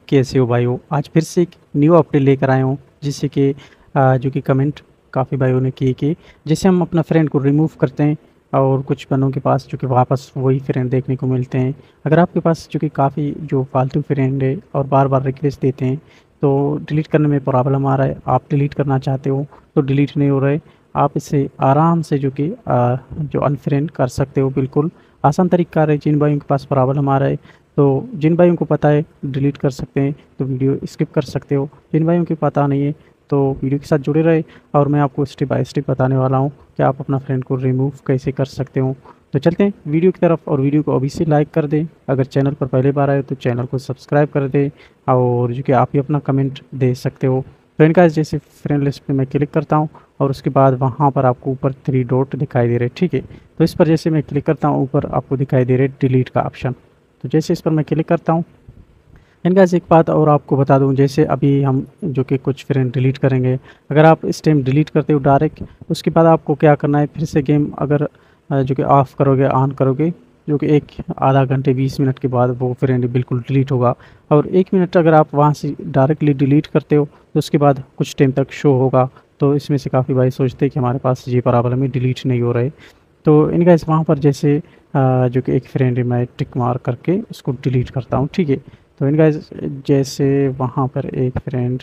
कैसे हो भाइयों? आज फिर से एक न्यू अपडेट लेकर आया हूँ जिससे कि जो कि कमेंट काफ़ी भाइयों ने किए कि जैसे हम अपना फ्रेंड को रिमूव करते हैं और कुछ बनों के पास जो कि वापस वही फ्रेंड देखने को मिलते हैं। अगर आपके पास जो कि काफ़ी जो फालतू फ्रेंड है और बार-बार रिक्वेस्ट देते हैं, तो डिलीट करने में प्रॉब्लम आ रहा है, आप डिलीट करना चाहते हो तो डिलीट नहीं हो रहे, आप इसे आराम से जो कि जो अनफ्रेंड कर सकते हो। बिल्कुल आसान तरीका है। जिन भाइयों के पास प्रॉब्लम आ रहा है, तो जिन भाइयों को पता है डिलीट कर सकते हैं तो वीडियो स्किप कर सकते हो। जिन भाइयों को पता नहीं है तो वीडियो के साथ जुड़े रहे और मैं आपको स्टेप बाय स्टेप बताने वाला हूँ कि आप अपना फ्रेंड को रिमूव कैसे कर सकते हो। तो चलते हैं वीडियो की तरफ और वीडियो को अभी से लाइक कर दें। अगर चैनल पर पहले बार आए तो चैनल को सब्सक्राइब कर दें और जो कि आप ही अपना कमेंट दे सकते हो। फ्रेंड का जैसे फ्रेंड लिस्ट पे मैं क्लिक करता हूँ और उसके बाद वहाँ पर आपको ऊपर 3 डॉट दिखाई दे रहे हैं, ठीक है। तो इस पर जैसे मैं क्लिक करता हूँ ऊपर आपको दिखाई दे रहे डिलीट का ऑप्शन। तो जैसे इस पर मैं क्लिक करता हूँ, एंड गाइस एक बात और आपको बता दूं, जैसे अभी हम जो कि कुछ फ्रेंड डिलीट करेंगे, अगर आप इस टाइम डिलीट करते हो डायरेक्ट, उसके बाद आपको क्या करना है, फिर से गेम अगर जो कि ऑफ करोगे ऑन करोगे, जो कि एक आधा घंटे 20 मिनट के बाद वो फ्रेंड बिल्कुल डिलीट होगा। और 1 मिनट अगर आप वहाँ से डायरेक्टली डिलीट करते हो तो उसके बाद कुछ टाइम तक शो होगा। तो इसमें से काफ़ी भाई सोचते हैं कि हमारे पास ये प्रॉब्लम है, डिलीट नहीं हो रहे। तो इन गाइस वहाँ पर जैसे जो कि एक फ्रेंड है, मैं टिक मार करके उसको डिलीट करता हूँ, ठीक है। तो इन गाइस जैसे वहाँ पर एक फ्रेंड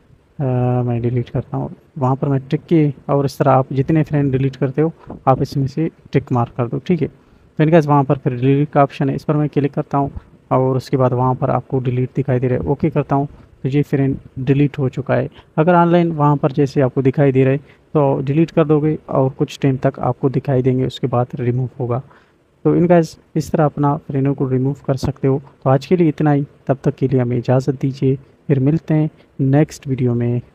मैं डिलीट करता हूँ, वहाँ पर मैं टिक की और इस तरह आप जितने फ्रेंड डिलीट करते हो आप इसमें से टिक मार कर दो, ठीक है। तो इन गाइस वहाँ पर फिर डिलीट का ऑप्शन है, इस पर मैं क्लिक करता हूँ और उसके बाद वहाँ पर आपको डिलीट दिखाई दे रहा है, ओके करता हूँ। तो ये फ्रेंड डिलीट हो चुका है। अगर ऑनलाइन वहाँ पर जैसे आपको दिखाई दे रहा है तो डिलीट कर दोगे और कुछ टाइम तक आपको दिखाई देंगे, उसके बाद रिमूव होगा। तो इन गाइस इस तरह अपना फ्रेंडों को रिमूव कर सकते हो। तो आज के लिए इतना ही, तब तक के लिए हमें इजाज़त दीजिए, फिर मिलते हैं नेक्स्ट वीडियो में।